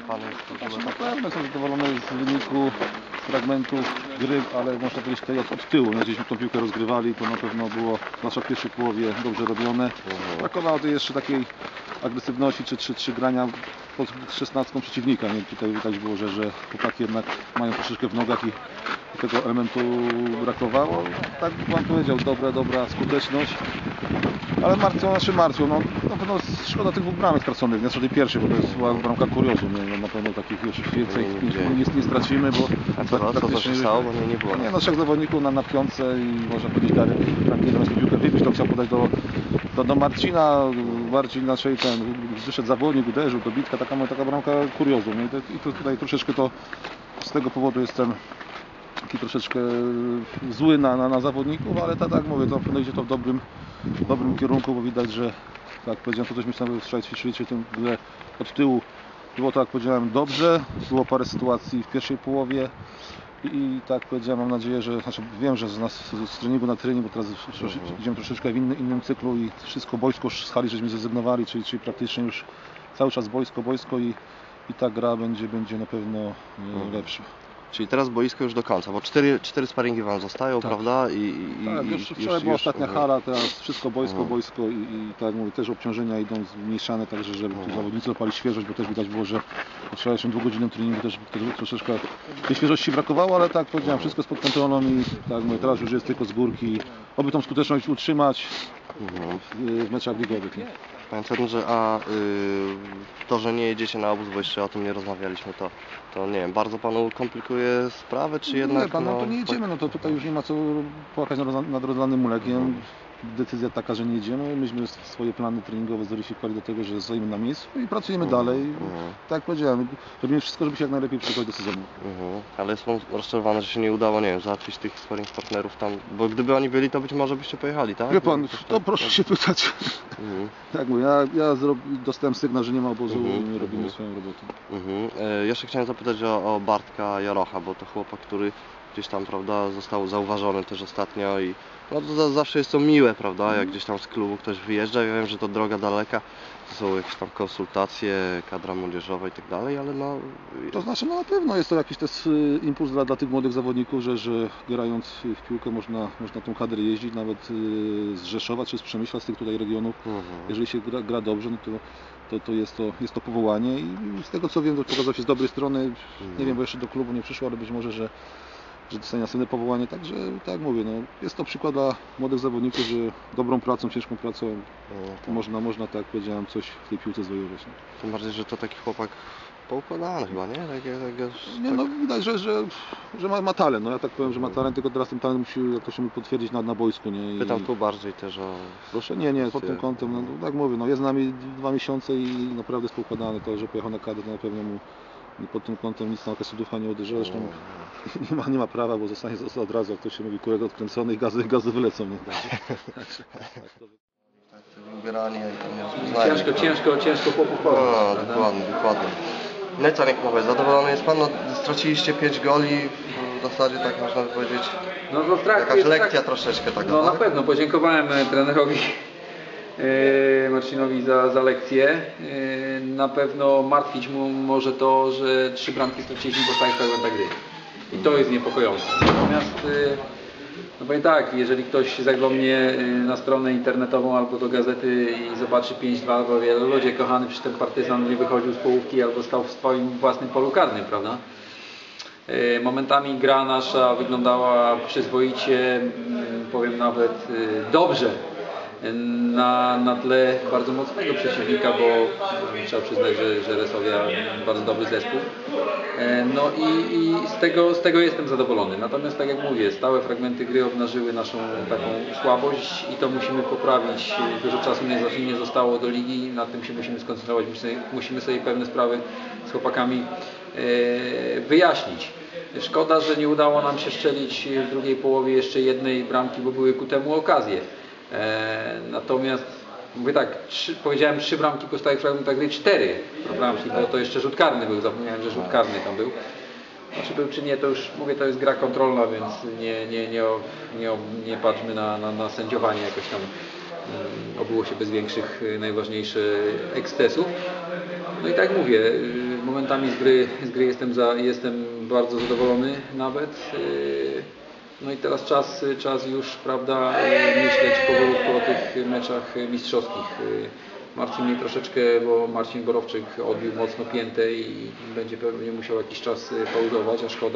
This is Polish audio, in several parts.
Pan jest w ogóle... Na pewno jestem zadowolony z wyniku, z fragmentów gry, ale można powiedzieć tutaj od tyłu. Gdzieśmy tą piłkę rozgrywali, to na pewno było zwłaszcza w pierwszej połowie dobrze robione. Brakowało tutaj jeszcze takiej agresywności czy grania pod 16 przeciwnika. Nie? Tutaj widać było, że chłopaki jednak mają troszeczkę w nogach i tego elementu brakowało. Tak Pan powiedział, dobra skuteczność. Ale martwią, no na pewno szkoda tych dwóch bramek straconych, nie tej pierwszej, bo to jest była bramka kuriozu, nie? Na pewno takich już więcej nie stracimy, bo... A co to się stało? Bo nie było. Nie, no trzech zawodników na piątce i można powiedzieć bramki zamiast piłkę wybić, to chciał podać do Marcina, Marcin naszej wyszedł zawodnik, uderzył, dobitka, taka bramka kuriozu, nie? I to tutaj troszeczkę to z tego powodu jestem taki troszeczkę zły na zawodników, ale tak mówię, to na pewno idzie to w dobrym kierunku, bo widać, że tak powiedziałem, to coś myślałem, że wczoraj ćwiczyliście tę grę od tyłu. Było to, jak powiedziałem, dobrze, było parę sytuacji w pierwszej połowie i tak powiedziałem, mam nadzieję, że, wiem, że z treningu na trening, bo teraz idziemy troszeczkę w innym cyklu i wszystko boisko z hali żeśmy zrezygnowali, czyli praktycznie już cały czas boisko i ta gra będzie na pewno lepsza. Czyli teraz boisko już do końca, bo cztery sparingi Wam zostają, tak. prawda? Tak, już wczoraj była ostatnia hala, teraz wszystko boisko i tak jak mówię, też obciążenia idą zmniejszane, także żeby zawodnicy łapali świeżość, bo też widać było, że po wczorajszym dwugodzinnym treningu też troszeczkę tej świeżości brakowało, ale tak powiedziałem, wszystko jest pod kontrolą i tak mówię, teraz już jest tylko z górki, oby tą skuteczność utrzymać w meczach ligowych. Nie? Panie trenerze, a to, że nie jedziecie na obóz, bo jeszcze o tym nie rozmawialiśmy, to nie wiem, bardzo Panu komplikuje sprawę, czy jednak... Nie, Pan, no to nie jedziemy, no to tutaj już nie ma co płakać nad rozlanym mlekiem. Decyzja taka, że nie jedziemy, myśmy swoje plany treningowe zweryfikowali do tego, że stoimy na miejscu i pracujemy dalej. Tak jak powiedziałem, robimy wszystko, żeby się jak najlepiej przygotować do sezonu. Ale jest Pan rozczarowany, że się nie udało, nie wiem, załatwić tych sparring partnerów tam, bo gdyby oni byli, to być może byście pojechali, tak? Wie Pan, to proszę się pytać. Tak mówię, ja dostałem sygnał, że nie ma obozu i my robimy swoją robotę. Jeszcze chciałem zapytać o Bartka Jarocha, bo to chłopak, który gdzieś tam, prawda, został zauważony też ostatnio i no to zawsze jest to miłe, prawda, jak gdzieś tam z klubu ktoś wyjeżdża. Ja wiem, że to droga daleka, to są jakieś tam konsultacje, kadra młodzieżowa i tak dalej, ale no... To znaczy, no na pewno jest to jakiś też impuls dla tych młodych zawodników, że grając w piłkę można tą kadrę jeździć, nawet z Rzeszowa czy z Przemyśla, z tych tutaj regionów. Jeżeli się gra dobrze, no to jest to powołanie i z tego co wiem, to pokazał się z dobrej strony. Nie wiem, bo jeszcze do klubu nie przyszło, ale być może, że dostanie następne powołanie, także tak mówię, no, jest to przykład dla młodych zawodników, że dobrą pracą, ciężką pracą można, tak jak powiedziałem, coś w tej piłce zwojować. Tym bardziej, że to taki chłopak poukładany chyba, nie? No widać, że ma talent, no ja tak powiem, że ma talent, tylko teraz ten talent musi jakoś się potwierdzić na boisku, nie? Pytam tu bardziej też o... Proszę, nie, pod tym kątem, no tak mówię, no jest z nami 2 miesiące i naprawdę jest poukładany, to, że pojechał na kadrę, to na pewno mu pod tym kątem nic na okresudówka nie uderzyło, zresztą nie ma prawa, bo zostanie od razu, jak to się mówi, kurek odkręcony i gazy wylecą. Nie? Wybieranie Ciężko chłopów poznać. Dokładnie. Neca, niech powie, zadowolony jest Pan? No, straciliście 5 goli, w zasadzie tak można powiedzieć, jakaś lekcja troszeczkę taka. No na pewno, podziękowałem trenerowi Marcinowi za lekcję. Na pewno martwić mu może to, że 3 bramki straciliśmy po stałych fragmentach gry. I to jest niepokojące. Natomiast, no powiem tak, jeżeli ktoś zaglądnie na stronę internetową albo do gazety i zobaczy 5-2, bo wiele ludzie kochany, przecież ten partyzan nie wychodził z połówki albo stał w swoim własnym polu karnym, prawda? Momentami gra nasza wyglądała przyzwoicie, powiem nawet dobrze. Na tle bardzo mocnego przeciwnika, bo trzeba przyznać, że Resowia bardzo dobry zespół. No i z tego jestem zadowolony. Natomiast tak jak mówię, stałe fragmenty gry obnażyły naszą taką słabość i to musimy poprawić. Dużo czasu nie zostało do ligi, nad tym się musimy skoncentrować, musimy sobie pewne sprawy z chłopakami wyjaśnić. Szkoda, że nie udało nam się strzelić w drugiej połowie jeszcze jednej bramki, bo były ku temu okazje. Natomiast mówię tak, powiedziałem 3 bramki po stałych fragmentach gry, 4 bramki, bo to jeszcze rzut karny był, zapomniałem, że rzut karny tam był. Czy był czy nie, to już mówię, to jest gra kontrolna, więc nie patrzmy na sędziowanie jakoś tam. Obyło się bez większych, najważniejszych ekscesów. No i tak mówię, Momentami z gry jestem bardzo zadowolony nawet. No i teraz czas już, prawda, myśleć powolutku o tych meczach mistrzowskich. Marcin mnie troszeczkę, bo Marcin Borowczyk odbił mocno piętę i będzie pewnie musiał jakiś czas pauzować, a szkoda,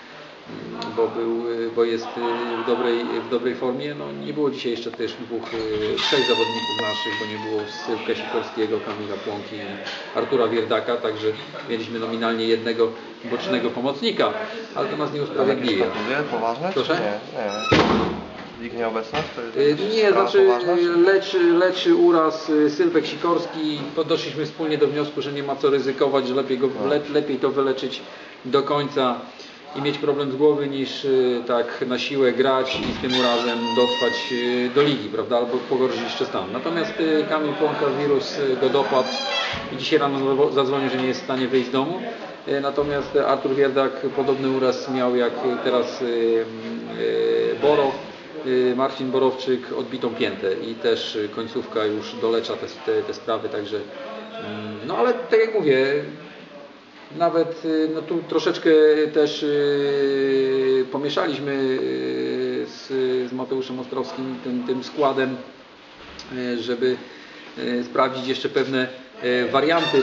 bo jest w dobrej formie. No, nie było dzisiaj jeszcze też trzech zawodników naszych, bo nie było Sylwka Sikorskiego, Kamila Płonki i Artura Wierdaka, także mieliśmy nominalnie jednego bocznego pomocnika, ale to nas nie usprawiedliwia. Poważne? Proszę? Nie. Ich nieobecność? To jest Nie, sprawa znaczy poważna, czy- leczy uraz Sylwek Sikorski. Doszliśmy wspólnie do wniosku, że nie ma co ryzykować, że lepiej to wyleczyć do końca i mieć problem z głowy niż tak na siłę grać i z tym urazem dotrwać do ligi, prawda, albo pogorszyć jeszcze stan. Natomiast Kamil Płonka wirus go dopadł i dzisiaj rano zadzwonił, że nie jest w stanie wyjść z domu. Natomiast Artur Wierdak podobny uraz miał jak teraz Boro. Marcin Borowczyk odbitą piętę i też końcówka już dolecza te sprawy, także no ale tak jak mówię, nawet no tu troszeczkę też pomieszaliśmy z Mateuszem Ostrowskim tym składem, żeby sprawdzić jeszcze pewne warianty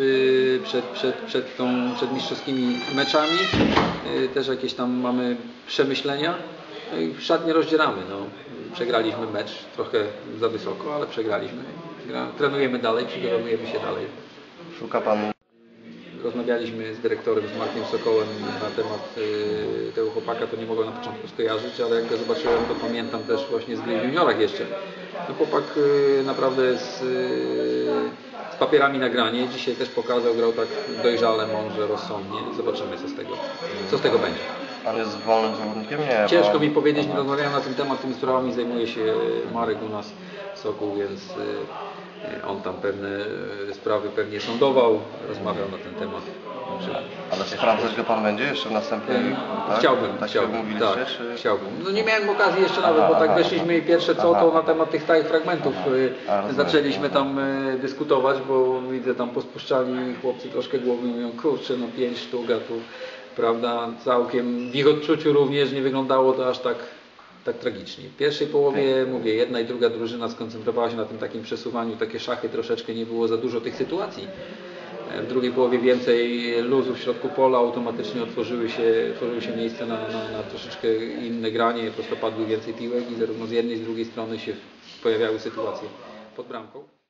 przed mistrzowskimi meczami. Też jakieś tam mamy przemyślenia. No i w szatni rozdzieramy. No. Przegraliśmy mecz trochę za wysoko, ale przegraliśmy. Trenujemy dalej, przygotowujemy się dalej. Szuka pan. Rozmawialiśmy z dyrektorem, z Markiem Sokołem na temat tego chłopaka, to nie mogłem na początku skojarzyć, ale jak go zobaczyłem, to pamiętam też właśnie z gry w juniorach jeszcze. No chłopak naprawdę z papierami na granie. Dzisiaj też pokazał, grał tak dojrzale, mądrze, rozsądnie. Zobaczymy co z tego będzie. Pan jest wolnym zawodnikiem? Nie. Ciężko mi powiedzieć, nie rozmawiałem na ten temat, tymi sprawami zajmuje się Marek u nas w Soku, więc on tam pewne sprawy pewnie sądował, rozmawiał na ten temat. Ale sprawdzać go pan będzie jeszcze w następnym? Tak? Chciałbym, Tak chciałbym. jak mówiliście? Tak, Czy... chciałbym. No nie miałem okazji jeszcze nawet, bo tak weszliśmy i pierwsze co to na temat tych stałych fragmentów zaczęliśmy tam dyskutować, bo widzę tam pospuszczali chłopcy troszkę głowy i mówią, kurczę, no 5 sztuk, a tu prawda, całkiem w ich odczuciu również nie wyglądało to aż tak tragicznie. W pierwszej połowie, mówię, jedna i druga drużyna skoncentrowała się na tym takim przesuwaniu, takie szachy, troszeczkę nie było za dużo tych sytuacji. W drugiej połowie więcej luzu w środku pola, automatycznie otworzyły się miejsca na troszeczkę inne granie, po prostu padły więcej piłek i zarówno z jednej, z drugiej strony się pojawiały sytuacje pod bramką.